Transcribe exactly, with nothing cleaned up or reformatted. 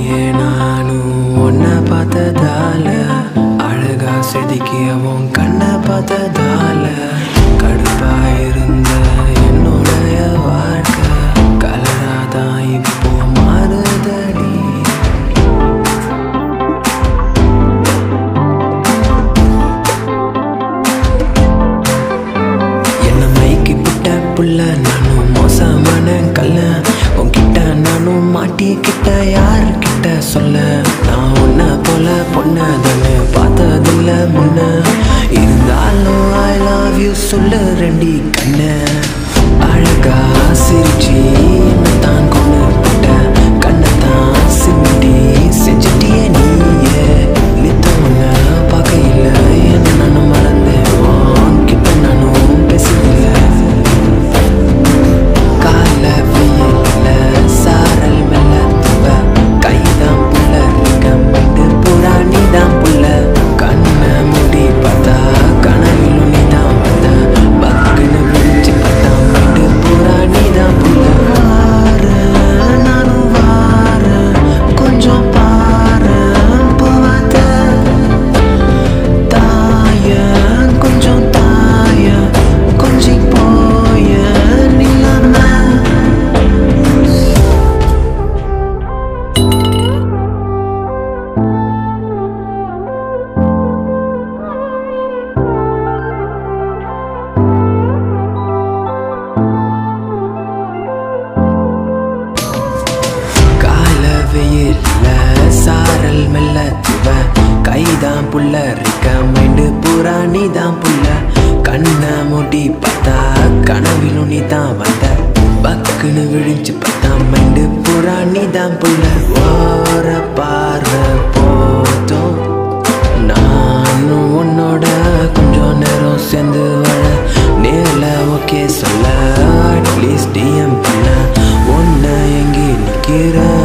நீயே நானும் ஒன்ன பார்த்ததால அழகா செதுக்கியவும் கண்ணை பார்த்ததால கடுப்பா இருந்த என்னுடைய வாழ்க்கை கலராதான் இப்போ மாறுதடி. என்ன மைக்கு புட்ட புள்ள நானும் மோசமான கல்ல உன்கிட்ட நானும் மாட்டிக்கிட்ட யாருக்கிட்ட சொல்ல நான் உன்ன போல பொண்ணதானே பார்த்ததில்ல முன்ன இருந்தாலும் ஐ லவ் யூ சொல்லு ரெண்டி கண்ண அழகா சிரிச்சி என்ன தான் கொண்டு விட்ட கண்ணத்தான் சிமிட்டி செஞ்சிட்டிய நீயே நித்தம் உன்ன பார்க்கையில என்ன நானும் மறந்தேன் கிட்ட நானும் பேசல கால வெயில சாரல் மெல்ல துவ கைதான் புள்ள கம்பிட்டு புறா நீதான் புள்ள கண்ணை மூடி பார்த்தா கனவிலும் நீதான் வந்த பக்குன்னு விழிச்சு பார்த்தா மைண்டு புறா நீதான் புள்ள. வார நானும் வார கொஞ்சம் பாரு போவாத தாய கொஞ்சம் தாய கொஞ்சி போய நிலாம கால வெயில்ல சாரல் மெல்ல துவ கைதான் புள்ள இருக்க மைண்டு பூரா நீதான் புள்ள கண்ணை மூடி பார்த்தா கனவிலும் நீதான் வந்த பக்குன்னு விழிச்சு பார்த்தா மைண்டு பூரா நீதான் புள்ள. ஓர பார்வை போதும் நானும் உன்னோட கொஞ்சம் நேரம் சேர்ந்து வாழ நேர்ல ஓகே சொல்ல அட்லீஸ்ட் டிஎம் பண்ண ஒன்ன எங்கே நிக்கிற